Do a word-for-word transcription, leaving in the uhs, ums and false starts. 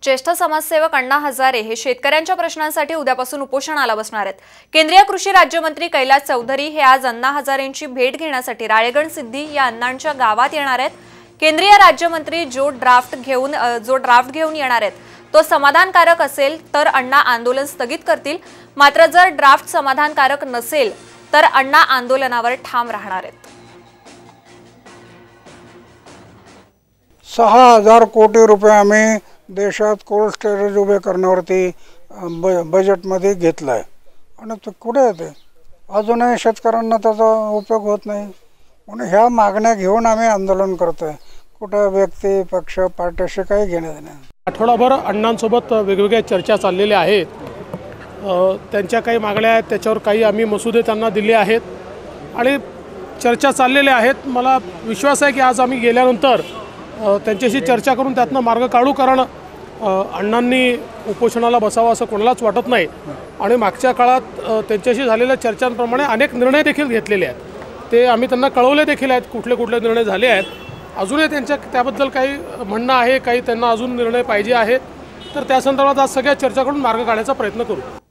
ज्येष्ठ समाजसेवक अण्णा हजारे हे शेतकऱ्यांच्या प्रश्नांसाठी उद्यापासून उपोषणाला बसणार आहेत। केंद्रीय कृषी राज्यमंत्री कैलास चौधरी हे आज अण्णा हजारेंची भेट घेण्यासाठी राळेगण सिद्धी या अण्णांच्या गावात येणार आहेत। केंद्रीय राज्यमंत्री जो ड्राफ्ट घेऊन जो ड्राफ्ट घेऊन येणार आहेत तो समाधानकारक असेल तर अण्णा आंदोलन स्थगित करतील, मात्र जर ड्राफ्ट समाधानकारक नसेल तर अण्णा आंदोलनावर ठाम राहणार आहेत। सहा हजार कोटी रुपये आम्ही देशात कोल्ड स्टोरेज उभे करण्यावरती बजेटमध्ये घेतला आहे आणि ते कुठे येते अजूनही शेतकऱ्यांना त्याचा उपयोग होत नाही। म्हणून ह्या मागण्या घेऊन आम्ही आंदोलन करतोय। कुठे व्यक्ती पक्ष पार्टीशी काही घेणं नाही। आठवडाभर अण्णांसोबत वेगवेगळ्या चर्चा चाललेल्या आहेत। त्यांच्या काही मागण्या आहेत, त्याच्यावर काही आम्ही मसुदे त्यांना दिले आहेत आणि चर्चा चाललेल्या आहेत। मला विश्वास आहे की आज आम्ही गेल्यानंतर त्यांच्याशी चर्चा करून त्यातनं मार्ग काढू, कारण अण्णांनी उपोषणाला बसावं असं कोणालाच वाटत नाही आणि मागच्या काळात त्यांच्याशी झालेल्या चर्चांप्रमाणे अनेक निर्णय देखील घेतलेले आहेत। ते आम्ही त्यांना कळवले देखील आहेत कुठले कुठले निर्णय झाले आहेत। अजूनही त्यांच्या त्याबद्दल काही म्हणणं आहे, काही त्यांना अजून निर्णय पाहिजे आहेत, तर त्या संदर्भात आज सगळ्या चर्चा करून मार्ग काढण्याचा प्रयत्न करू।